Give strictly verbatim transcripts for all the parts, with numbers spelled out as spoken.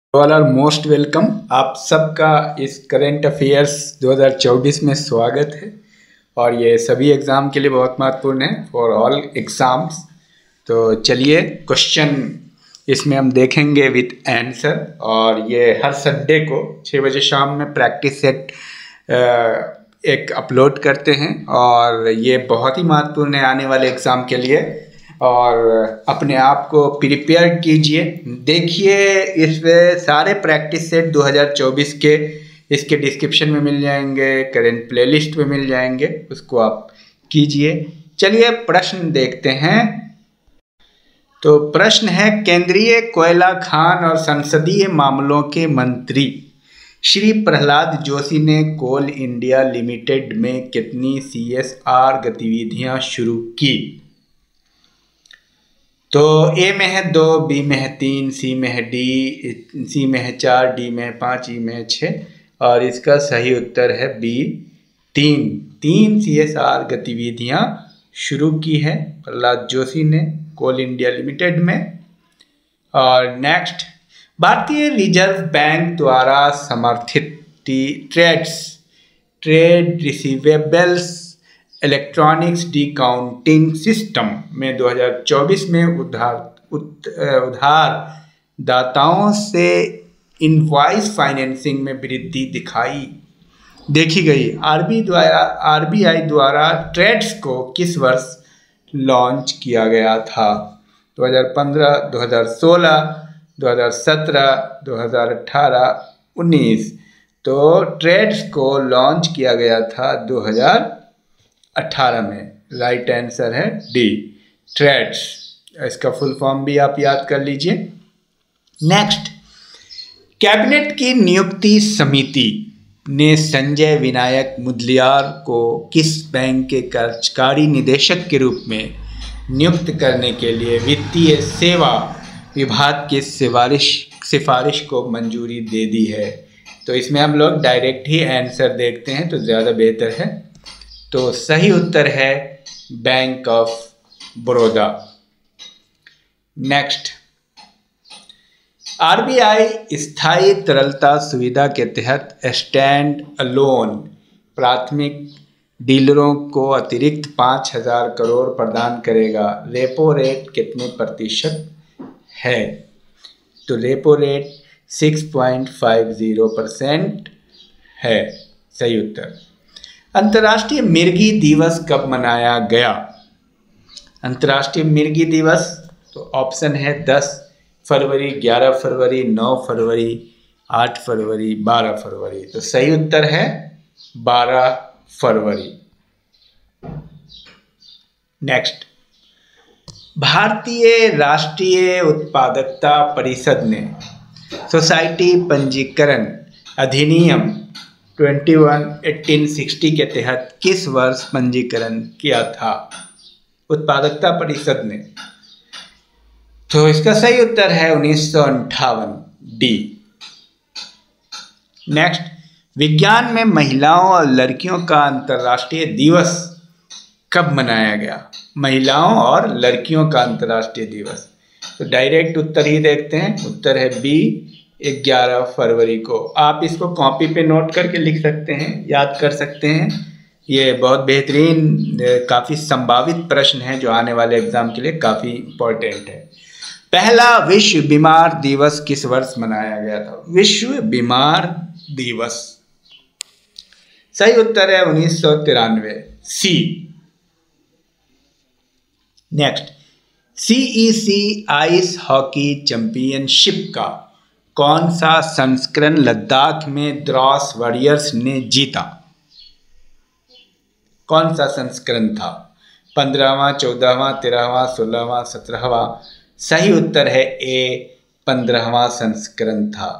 All are most welcome. आप सबका इस करेंट अफेयर्स दो हज़ार चौबीस में स्वागत है और ये सभी एग्ज़ाम के लिए बहुत महत्वपूर्ण है फॉर ऑल एग्ज़ाम्स। तो चलिए क्वेश्चन इसमें हम देखेंगे विथ आंसर, और ये हर संडे को छः बजे शाम में प्रैक्टिस सेट एक अपलोड करते हैं और ये बहुत ही महत्वपूर्ण है आने वाले एग्ज़ाम के लिए। और अपने आप को प्रिपेयर कीजिए। देखिए इसमें सारे प्रैक्टिस सेट दो हज़ार चौबीस के इसके डिस्क्रिप्शन में मिल जाएंगे, करेंट प्लेलिस्ट में मिल जाएंगे, उसको आप कीजिए। चलिए प्रश्न देखते हैं। तो प्रश्न है, केंद्रीय कोयला खान और संसदीय मामलों के मंत्री श्री प्रहलाद जोशी ने कोल इंडिया लिमिटेड में कितनी सी एस आर गतिविधियां शुरू की? तो ए में है दो, बी में है तीन, सी में है डी, सी में है चार, डी में है पाँच, ई में है छः, और इसका सही उत्तर है बी तीन। तीन सी एस आर गतिविधियाँ शुरू की है प्रहलाद जोशी ने कोल इंडिया लिमिटेड में। और नेक्स्ट, भारतीय रिजर्व बैंक द्वारा समर्थित TReDS trade receivables electronics discounting system में दो हज़ार चौबीस में उधार उधार दाताओं से इनवॉइस फाइनेंसिंग में वृद्धि दिखाई देखी गई। आरबी द्वारा आरबीआई द्वारा ट्रेड्स को किस वर्ष लॉन्च किया गया था? दो हज़ार पंद्रह, दो हज़ार सोलह, दो हज़ार सत्रह, दो हज़ार अठारह, उन्नीस। तो ट्रेड्स को लॉन्च किया गया था दो हज़ार अठारह में। राइट आंसर है डी, ट्रेड्स। इसका फुल फॉर्म भी आप याद कर लीजिए। नेक्स्ट, कैबिनेट की नियुक्ति समिति ने संजय विनायक मुदलियार को किस बैंक के कार्यकारी निदेशक के रूप में नियुक्त करने के लिए वित्तीय सेवा विभाग की सिफारिश सिफारिश को मंजूरी दे दी है? तो इसमें हम लोग डायरेक्ट ही आंसर देखते हैं तो ज़्यादा बेहतर है। तो सही उत्तर है Bank of Baroda. Next, RBI स्थायी तरलता सुविधा के तहत स्टैंड अलोन प्राथमिक डीलरों को अतिरिक्त पाँच हजार करोड़ प्रदान करेगा। रेपो रेट कितने प्रतिशत है? तो रेपो रेट छह पॉइंट पाँच शून्य परसेंट है। सही उत्तर। अंतर्राष्ट्रीय मिर्गी दिवस कब मनाया गया? अंतर्राष्ट्रीय मिर्गी दिवस तो ऑप्शन है दस फरवरी, ग्यारह फरवरी, नौ फरवरी, आठ फरवरी, बारह फरवरी। तो सही उत्तर है बारह फरवरी। नेक्स्ट, भारतीय राष्ट्रीय उत्पादकता परिषद ने सोसाइटी पंजीकरण अधिनियम इक्कीस अठारह सौ साठ के तहत किस वर्ष पंजीकरण किया था उत्पादकता परिषद ने? तो इसका सही उत्तर है उन्नीस सौ अंठावन, डी। नेक्स्ट, विज्ञान में महिलाओं और लड़कियों का अंतर्राष्ट्रीय दिवस कब मनाया गया? महिलाओं और लड़कियों का अंतर्राष्ट्रीय दिवस। तो डायरेक्ट उत्तर ही देखते हैं। उत्तर है बी, ग्यारह फरवरी को। आप इसको कॉपी पे नोट करके लिख सकते हैं, याद कर सकते हैं। ये बहुत बेहतरीन काफ़ी संभावित प्रश्न है जो आने वाले एग्जाम के लिए काफ़ी इम्पोर्टेंट है। पहला विश्व बीमार दिवस किस वर्ष मनाया गया था? विश्व बीमार दिवस सही उत्तर है उन्नीस सौ तिरानवे, C. Next, CEC ice hockey championship का कौन सा संस्करण लद्दाख में द्रास वॉरियर्स ने जीता? कौन सा संस्करण था? पंद्रहवां, चौदहवां, तेरहवां, सोलहवां, सत्रहवां? सही उत्तर है ए, पंद्रहवां संस्करण था।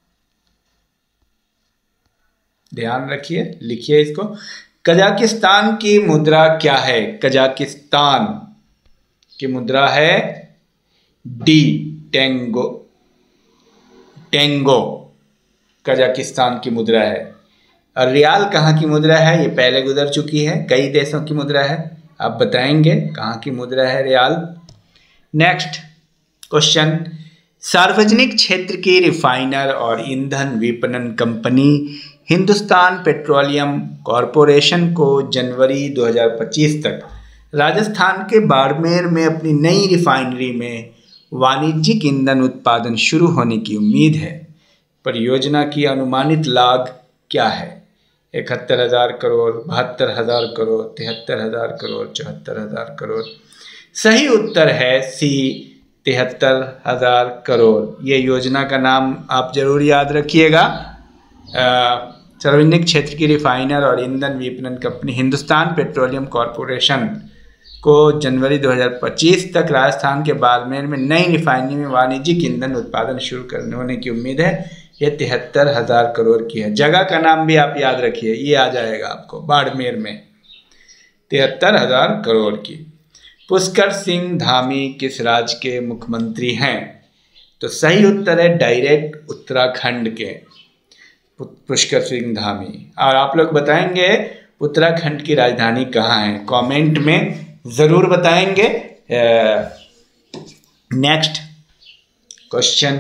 ध्यान रखिए, लिखिए इसको। कजाकिस्तान की मुद्रा क्या है? कजाकिस्तान की मुद्रा है डी, टेंगो। टेंगो कजाकिस्तान की मुद्रा है। और रियाल कहाँ की मुद्रा है? ये पहले गुजर चुकी है। कई देशों की मुद्रा है, आप बताएंगे कहाँ की मुद्रा है रियाल। नेक्स्ट क्वेश्चन, सार्वजनिक क्षेत्र की रिफाइनर और ईंधन विपणन कंपनी हिंदुस्तान पेट्रोलियम कॉरपोरेशन को जनवरी दो हज़ार पच्चीस तक राजस्थान के बाड़मेर में अपनी नई रिफाइनरी में वाणिज्यिक ईंधन उत्पादन शुरू होने की उम्मीद है। परियोजना की अनुमानित लागत क्या है? इकहत्तर हजार करोड़, बहत्तर हजार करोड़, तिहत्तर हजार करोड़, चौहत्तर हजार करोड़। सही उत्तर है सी, तिहत्तर हजार करोड़। ये योजना का नाम आप जरूर याद रखिएगा। सार्वजनिक क्षेत्र की रिफाइनर और ईंधन विपणन कंपनी हिंदुस्तान पेट्रोलियम कॉरपोरेशन को जनवरी दो हज़ार पच्चीस तक राजस्थान के बाड़मेर में नई रिफाइनरी में वाणिज्यिक ईंधन उत्पादन शुरू करने होने की उम्मीद है। ये तिहत्तर हजार करोड़ की है। जगह का नाम भी आप याद रखिए, ये आ जाएगा आपको, बाड़मेर में तिहत्तर हजार करोड़ की। पुष्कर सिंह धामी किस राज्य के मुख्यमंत्री हैं? तो सही उत्तर है डायरेक्ट उत्तराखंड के पुष्कर सिंह धामी। और आप लोग बताएंगे उत्तराखंड की राजधानी कहाँ है, कमेंट में ज़रूर बताएंगे। नेक्स्ट क्वेश्चन,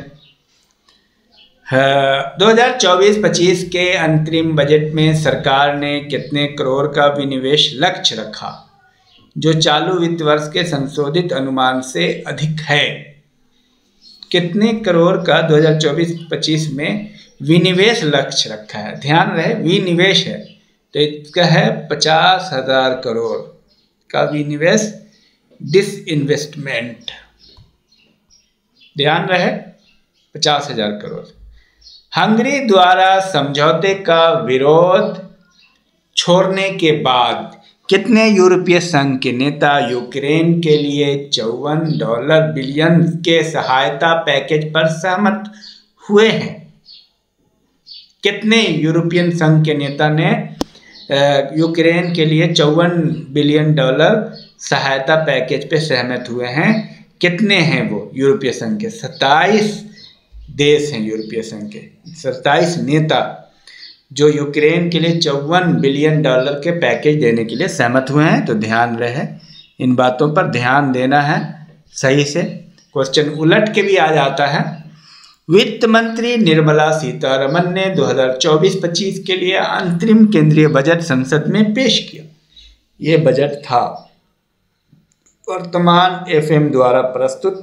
दो हज़ार चौबीस पच्चीस के अंतरिम बजट में सरकार ने कितने करोड़ का विनिवेश लक्ष्य रखा जो चालू वित्त वर्ष के संशोधित अनुमान से अधिक है? कितने करोड़ का दो हज़ार चौबीस पच्चीस में विनिवेश लक्ष्य रखा है? ध्यान रहे विनिवेश है तो इसका है पचास हजार करोड़ का विनिवेश, डिसइन्वेस्टमेंट, ध्यान रहे पचास हजार करोड़। हंगरी द्वारा समझौते का विरोध छोड़ने के बाद कितने यूरोपीय संघ के नेता यूक्रेन के लिए चौवन डॉलर बिलियन के सहायता पैकेज पर सहमत हुए हैं? कितने यूरोपियन संघ के नेता ने यूक्रेन के लिए चौवन बिलियन डॉलर सहायता पैकेज पे सहमत हुए हैं? कितने हैं वो यूरोपीय संघ के? सत्ताईस देश हैं यूरोपीय संघ के, सत्ताईस नेता जो यूक्रेन के लिए चौवन बिलियन डॉलर के पैकेज देने के लिए सहमत हुए हैं। तो ध्यान रहे, इन बातों पर ध्यान देना है सही से। क्वेश्चन उलट के भी आ जाता है। वित्त मंत्री निर्मला सीतारमण ने दो हज़ार चौबीस पच्चीस के लिए अंतरिम केंद्रीय बजट संसद में पेश किया। ये बजट था वर्तमान एफएम द्वारा प्रस्तुत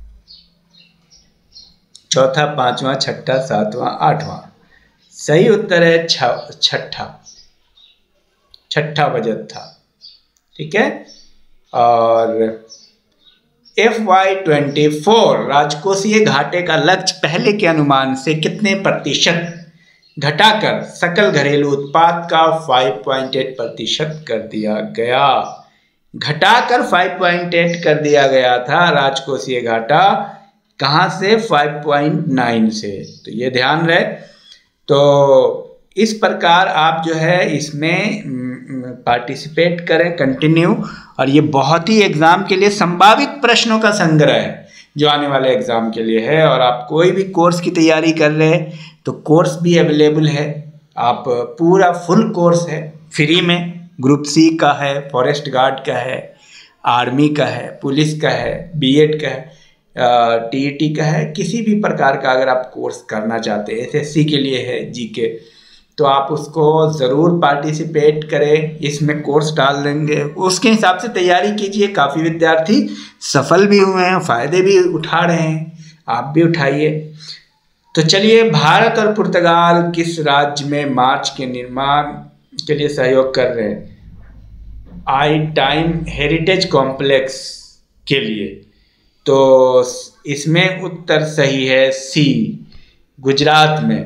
चौथा, पांचवा, छठा, सातवां, आठवां। सही उत्तर है छठा, छठा बजट था। ठीक है। और एफ वाई ट्वेंटी फोर राजकोषीय घाटे का लक्ष्य पहले के अनुमान से कितने प्रतिशत घटाकर सकल घरेलू उत्पाद का पाँच पॉइंट आठ प्रतिशत कर दिया गया? घटाकर पाँच पॉइंट आठ कर दिया गया था राजकोषीय घाटा, कहाँ से? पाँच पॉइंट नौ से। तो ये ध्यान रहे। तो इस प्रकार आप जो है इसमें पार्टिसिपेट करें कंटिन्यू। और ये बहुत ही एग्जाम के लिए संभावित प्रश्नों का संग्रह है जो आने वाले एग्जाम के लिए है। और आप कोई भी कोर्स की तैयारी कर रहे हैं तो कोर्स भी अवेलेबल है। आप पूरा फुल कोर्स है फ्री में, ग्रुप सी का है, फॉरेस्ट गार्ड का है, आर्मी का है, पुलिस का है, बीएड का है, टीईटी का है। किसी भी प्रकार का अगर आप कोर्स करना चाहते हैं, एसएससी के लिए है, जीके, तो आप उसको ज़रूर पार्टिसिपेट करें। इसमें कोर्स डाल देंगे, उसके हिसाब से तैयारी कीजिए। काफ़ी विद्यार्थी सफल भी हुए हैं, फ़ायदे भी उठा रहे हैं, आप भी उठाइए। तो चलिए, भारत और पुर्तगाल किस राज्य में मार्च के निर्माण के लिए सहयोग कर रहे हैं? आई टाइम हेरिटेज कॉम्प्लेक्स के लिए। तो इसमें उत्तर सही है सी, गुजरात में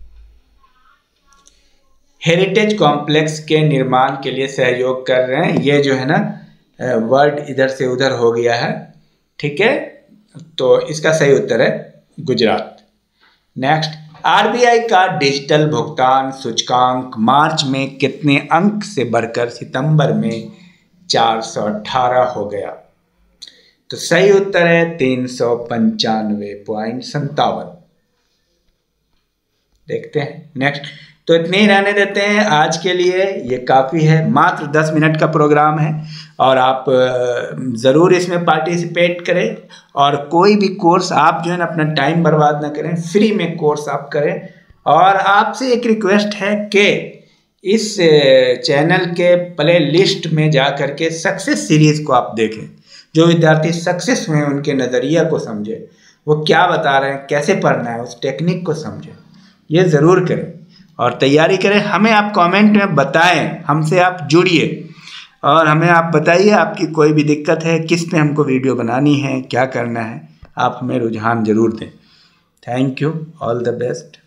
हेरिटेज कॉम्प्लेक्स के निर्माण के लिए सहयोग कर रहे हैं। ये जो है ना वर्ड इधर से उधर हो गया है, ठीक है। तो इसका सही उत्तर है गुजरात। नेक्स्ट, आरबीआई का डिजिटल भुगतान सूचकांक मार्च में कितने अंक से बढ़कर सितंबर में चार सौ अठारह हो गया? तो सही उत्तर है तीन सौ पंचानवे पॉइंट संतावन। देखते हैं नेक्स्ट, तो इतने ही रहने देते हैं आज के लिए, ये काफ़ी है, मात्र दस मिनट का प्रोग्राम है और आप ज़रूर इसमें पार्टिसिपेट करें। और कोई भी कोर्स आप जो है ना अपना टाइम बर्बाद ना करें, फ्री में कोर्स आप करें। और आपसे एक रिक्वेस्ट है कि इस चैनल के प्ले लिस्ट में जा कर के सक्सेस सीरीज़ को आप देखें। जो विद्यार्थी सक्सेस हुए हैं उनके नज़रिया को समझें, वो क्या बता रहे हैं, कैसे पढ़ना है, उस टेक्निक को समझें, ये ज़रूर करें और तैयारी करें। हमें आप कमेंट में बताएं, हमसे आप जुड़िए और हमें आप बताइए आपकी कोई भी दिक्कत है, किस पे हमको वीडियो बनानी है, क्या करना है, आप हमें रुझान ज़रूर दें। Thank you, all the best.